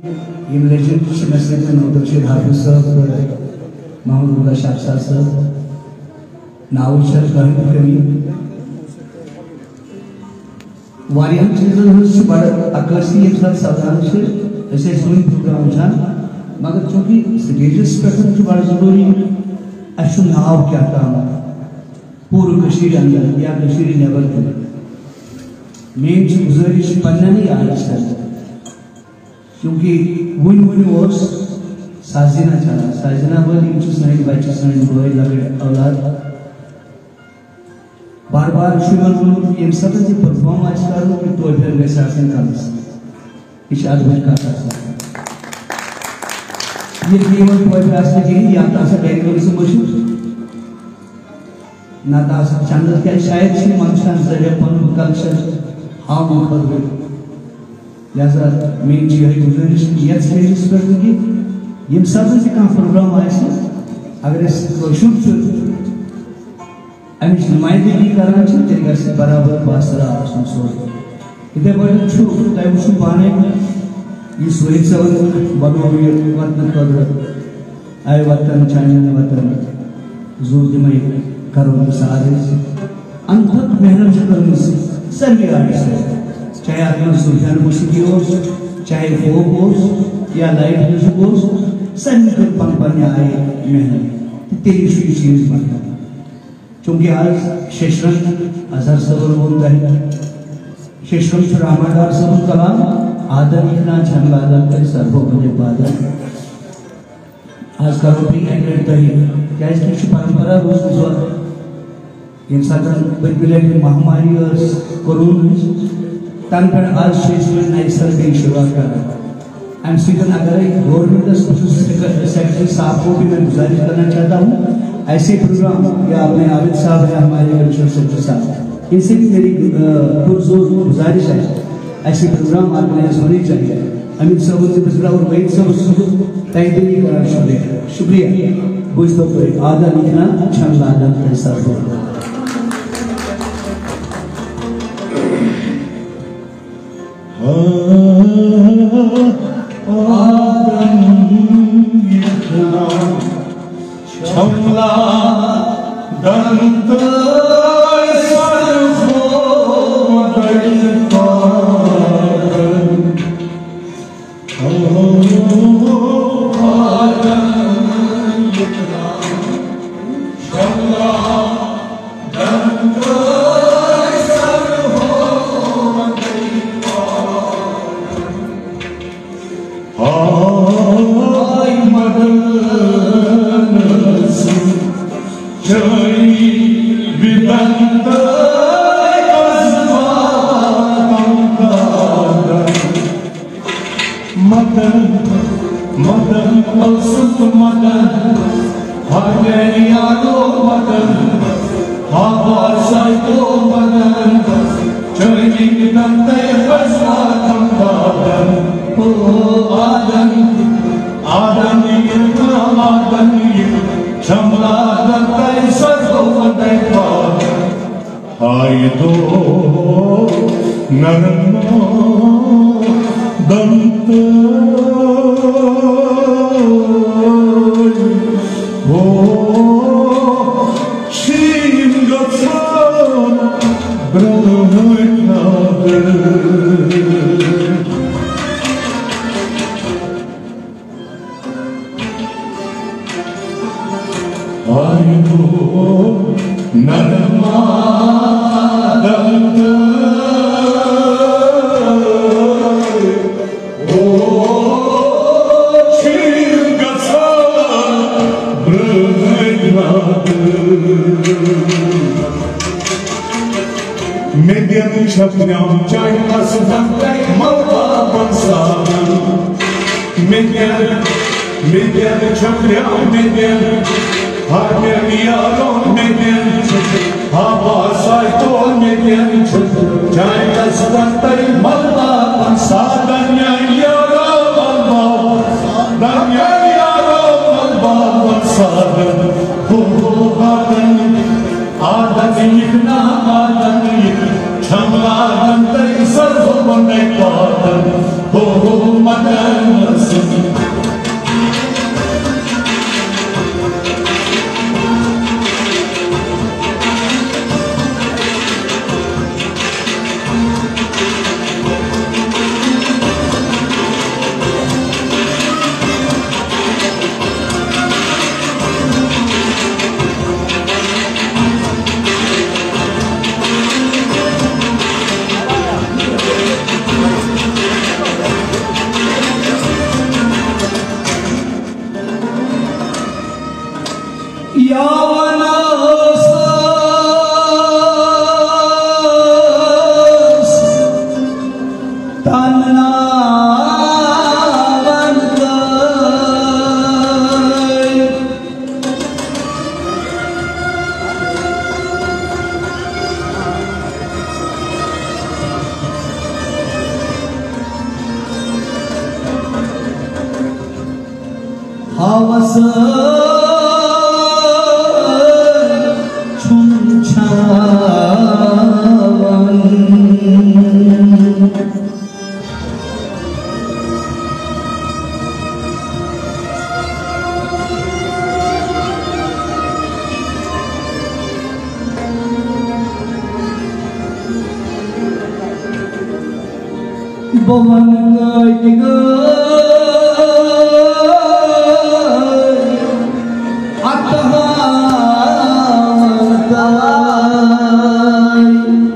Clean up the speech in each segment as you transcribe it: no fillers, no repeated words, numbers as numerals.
ये लेजेंड नस्ल नौदर्शीद हाफिज साहब महमूदुल्लाह शाह साहब नाउशर गहन कमी वारियम चीज़ों से बड़ा अक्सर ये सब सावधान से ऐसे सुनी प्रोग्राम उठान मगर चूँकि स्टेजेस पर तो बड़ा ज़रूरी अच्छु नाव क्या काम पूर्व कशीर अंदर या कशीर नेवर थे मेन चीज़ गुज़ारिश पन्ना नहीं आ रहा है क्योंकि वन वोस साजिना चला साजिना बोली मुझे स्नाइड बच्चे स्नाइड बोले लगे औलाद बार बार शुगर ये सब जो परफॉर्म आज करो कि तो फिर वैसे आसन कामस इस आदमी का ये केवल तो प्रयास की या तासा डायरेक्टर से मशहूर ना तासा चंद्र के शायद से मंशान जरिए पन कल्चर हाँ मुखर लिहाजा मेन चीज़ है गुज़ारिश ये स्टेज पर कि ये सब से कहाँ प्रोग्राम आए से अगर इस शूट अमिश नुमाइंदगी करना चाहिए तेरे से बराबर बासरा संसोर इधर बड़े छु टाइम छु पाने ये सोई सब बनो ये वतन कदर आए वतन चाइना वतन जोर दिमाग करो सारे अनथक मेहनत करने से सभी आर्टिस्ट चाहे आपने सुल्तान मुशीकी हो चाहे फोक हो या लाइट म्यूजिक हो सभी को पंपन आए मेहनत तेरी चीज़ बनता चूँकि आज शेषरंग अजहर सबर बोलता है शेषरंग रामादार सबूत कलाम आदर इतना छंद आदर कर सर्वो बने बादल आज करो भी एंड्रेड तही क्या इसकी परंपरा रोज गुजर ये साधन बिल्कुल महामारी और कोरोना तन पर आज शेषरंग नई सर्वे शुरुआत कर एम सीजन अगर गवर्नमेंट सेक्रेटरी साहब को भी मैं गुजारिश करना चाहता हूँ ऐसे प्रोग्राम या अपने आबिद साहब है हमारे कमिश्नर सेक्रेटरी साहब इनसे भी मेरी पुरजोर गुजारिश है ऐसे प्रोग्राम ऑर्गेनाइज होने चाहिए अमित साहब से पिछला और वही सब तय दिली का शुक्रिया बुझ तो कोई आधा लिखना छंद आधा पैसा छमला दंत सरखो दंता छमला दंत सरखो दंता हाय मदन जय विदंत मदन मदन अलसुत मदन हरियाणो मदन हवा साइतो मदन जय विदंत मदन ओ आदन आदन आदन छमला दंत सरखो दंता हाय दो नरनो दंत ओ शिंगसा ब्रह्मना नरमा दंत ओ शिंगसा ब्रह्मनाथ मेदियन छपन्याम चाय असदम मौला बंसाम मेदियन छपन्याम मेदियन Harmoniano median hava saito median jai kasvantai malla pansadanya yaro malla danya yaro malla pansadan ho badan adan ikna adan chamla dantai sarvo banai padan ho madan havas chunchavan Boman ngai ngai atahatai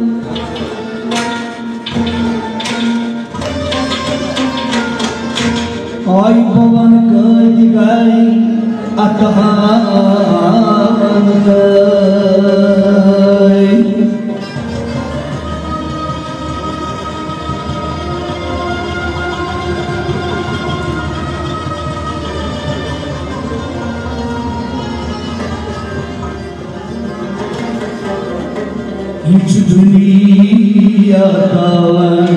Ai boman ngai ngai atahatai Hiç dünyadan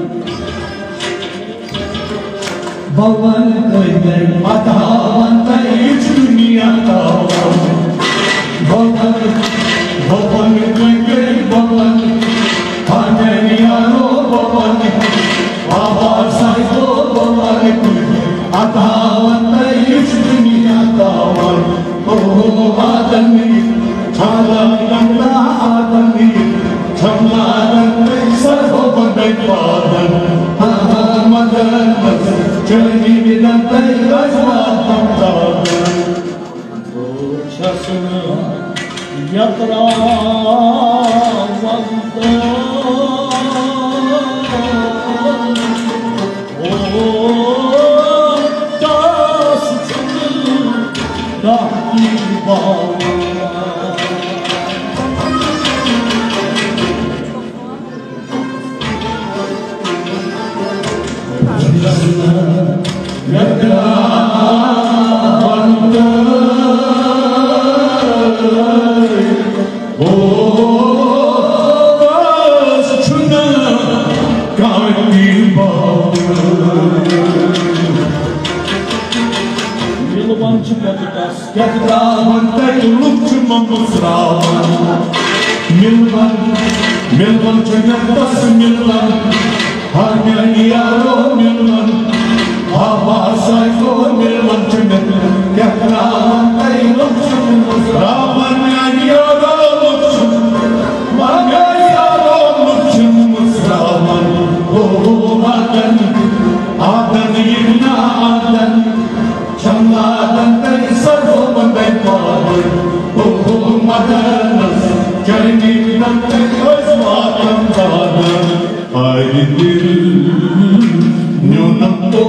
Baban köyden atavan da hiç dünyadan Baban köyden baban Annen yaro baban Baba sayko baban Atavan da hiç dünyadan Oh adami Çağlarında adami Çamlarında sarı bandai padan Ahamadan Cengibidan tayrazmadan Boşasını yatıramazdı O da suçunu dahi bağlı Milvan cennetas milvan hanya yaro milvan hava sayko milvan cennet yakraman taylum raman yaro lukshum manya yaro lukshum musraman oh adan yibna adan chamadan tay sarvo bandai padan oh madanas Journey with the was walking down. I will know not to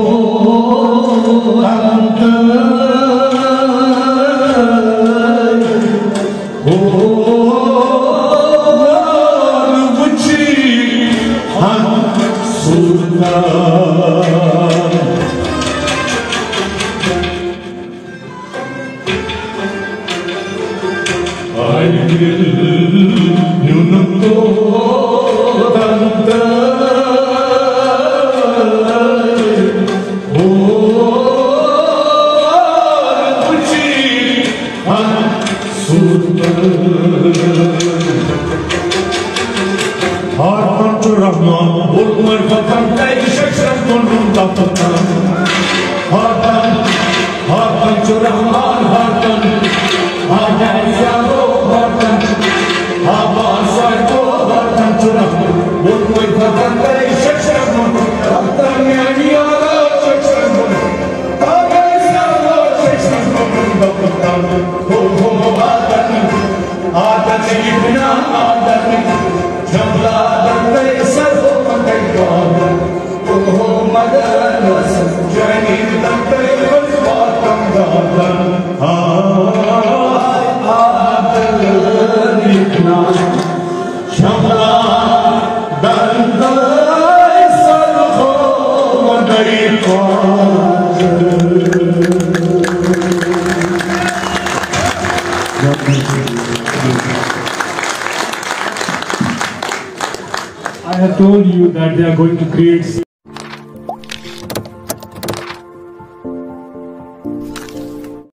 I have told you that they are going to create